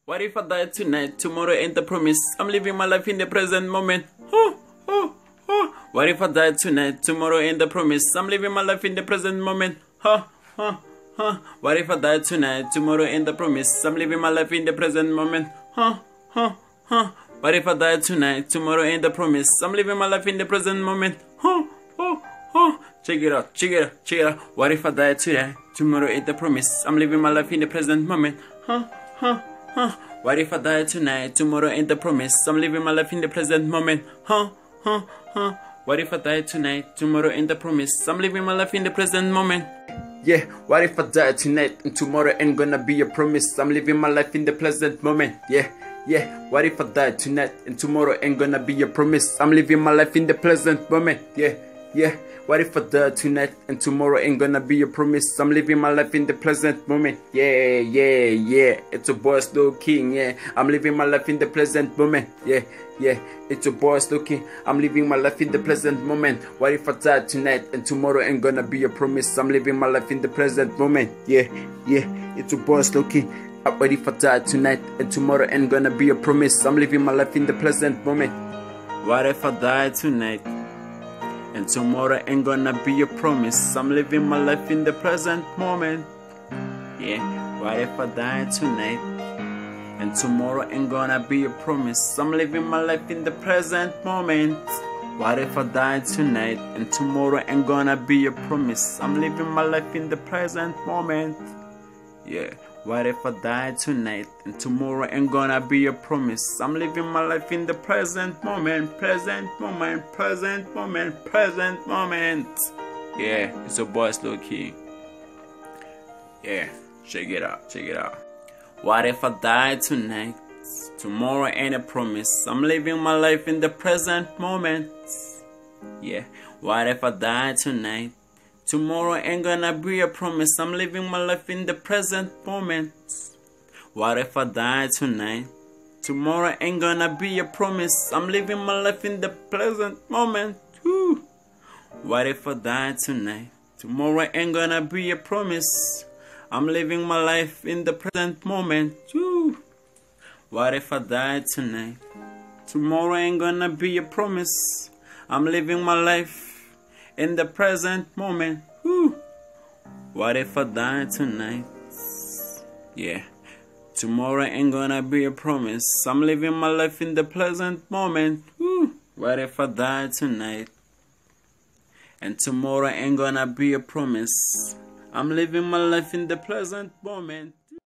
What if I die tonight? Tomorrow ain't the promise. I'm living my life in the present moment. Oh, oh, oh. What if I die tonight? Tomorrow ain't the promise. I'm living my life in the present moment. Huh, huh, huh. What if I die tonight? Tomorrow ain't the promise. I'm living my life in the present moment. Huh, huh, huh. What if I die tonight? Tomorrow ain't the promise. I'm living my life in the present moment. Huh, oh, oh. Check it out, check it out, check it out. What if I die today? Tomorrow ain't the promise. I'm living my life in the present moment. Huh, huh, huh. What if I die tonight? Tomorrow ain't the promise. I'm living my life in the present moment. Huh, huh, huh. What if I die tonight? Tomorrow ain't the promise. I'm living my life in the present moment. Yeah, what if I die tonight and tomorrow ain't gonna be a promise? I'm living my life in the present moment. Yeah, yeah. What if I die tonight and tomorrow ain't gonna be a promise? I'm living my life in the present moment. Yeah, yeah. What if I die tonight and tomorrow ain't gonna be a promise? I'm living my life in the present moment. Yeah, yeah, yeah. It's a boy Slow King. Yeah, I'm living my life in the present moment. Yeah, yeah. It's a boy Slow King. I'm living my life in the present moment. What if I die tonight and tomorrow ain't gonna be a promise? I'm living my life in the present moment. Yeah, yeah. It's a boy Slow King. What if I die tonight and tomorrow ain't gonna be a promise? I'm living my life in the present moment. What if I die tonight and tomorrow ain't gonna be a promise? I'm living my life in the present moment. Yeah, what if I die tonight and tomorrow ain't gonna be a promise? I'm living my life in the present moment. What if I die tonight and tomorrow ain't gonna be a promise? I'm living my life in the present moment. Yeah, what if I die tonight and tomorrow ain't gonna be a promise? I'm living my life in the present moment, present moment, present moment, present moment. Yeah, it's a boy Slow King. Yeah, check it out, check it out. What if I die tonight? Tomorrow ain't a promise. I'm living my life in the present moment. Yeah, what if I die tonight? Tomorrow ain't gonna be a promise. I'm living my life in the present moment. What if I die tonight? Tomorrow ain't gonna be a promise. I'm living my life in the present moment. Woo. What if I die tonight? Tomorrow ain't gonna be a promise. I'm living my life in the present moment. Woo. What if I die tonight? Tomorrow ain't gonna be a promise. I'm living my life in the present moment. Woo. What if I die tonight? Yeah, tomorrow ain't gonna be a promise. I'm living my life in the present moment. Woo. What if I die tonight and tomorrow ain't gonna be a promise? I'm living my life in the present moment.